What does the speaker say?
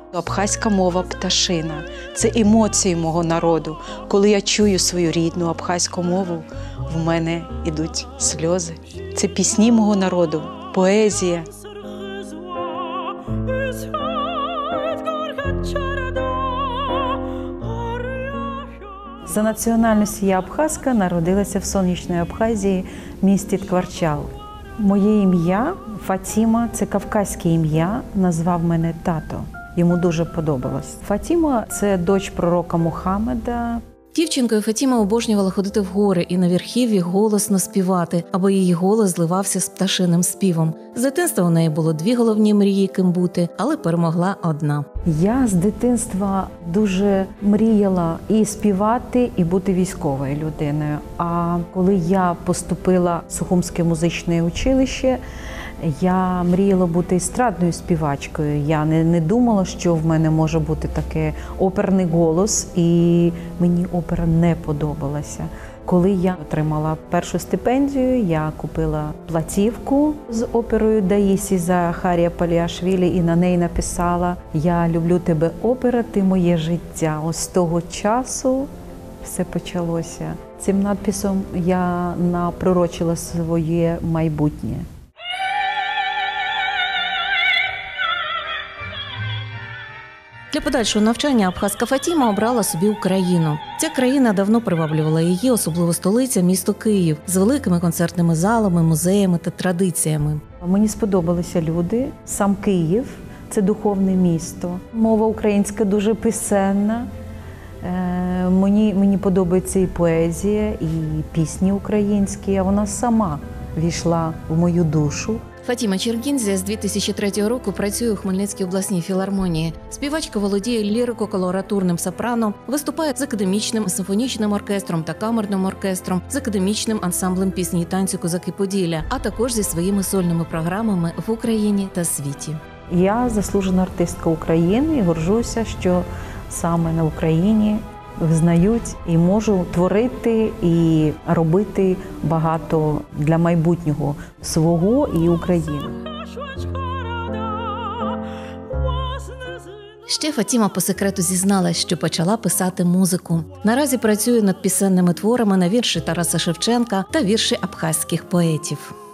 Абхазька мова пташина – це емоції мого народу. Коли я чую свою рідну абхазьку мову, в мене йдуть сльози. Це пісні мого народу, поезія. За національністю я абхазка, народилася в сонячній Абхазії, місті Ткварчал. Моє ім'я Фатіма – це кавказьке ім'я, назвав мене тато. Йому дуже подобалось. Фатіма – це дочь пророка Мухаммеда. Дівчинкою Фатіма обожнювала ходити в гори і на верхів'ї голосно співати, аби її голос зливався з пташиним співом. З дитинства у неї було 2 головні мрії, ким бути, але перемогла одна. Я з дитинства дуже мріяла і співати, і бути військовою людиною. А коли я поступила в Сухумське музичне училище, я мріяла бути естрадною співачкою. Я не думала, що в мене може бути такий оперний голос, і мені опера не подобалася. Коли я отримала першу стипендію, я купила платівку з оперою Даїсі Захарія Паліашвілі і на неї написала «Я люблю тебе, опера, ти моє життя». Ось з того часу все почалося. Цим надписом я напророчила своє майбутнє. Для подальшого навчання абхазька Фатіма обрала собі Україну. Ця країна давно приваблювала її, особливо столиця, місто Київ, з великими концертними залами, музеями та традиціями. Мені сподобалися люди, сам Київ – це духовне місто. Мова українська дуже пісенна. Мені подобається і поезія, і пісні українські, а вона сама війшла в мою душу. Фатіма Чергінзя з 2003 року працює у Хмельницькій обласній філармонії. Співачка володіє лірико-колоратурним сопрано, виступає з академічним симфонічним оркестром та камерним оркестром, з академічним ансамблем пісні і танцю «Козаки Поділля», а також зі своїми сольними програмами в Україні та світі. Я заслужена артистка України і горжуся, що саме на Україні визнають і можу творити і робити багато для майбутнього свого і України. Ще Фатіма по секрету зізналась, що почала писати музику. Наразі працює над пісенними творами на вірші Тараса Шевченка та вірші абхазьких поетів.